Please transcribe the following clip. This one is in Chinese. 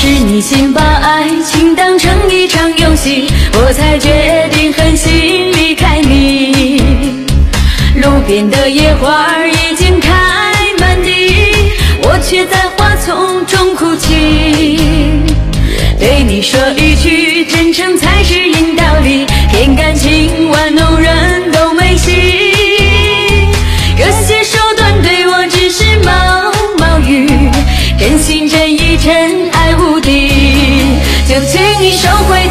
你先把爱情当成一场游戏，我才决定狠心离开你。路边的野花已经开满地，我却在花丛中哭泣。对你说一句真诚才是硬道理，骗感情玩弄人都没戏。这些手段对我只是毛毛雨，真心真意真爱无敌，就请你收回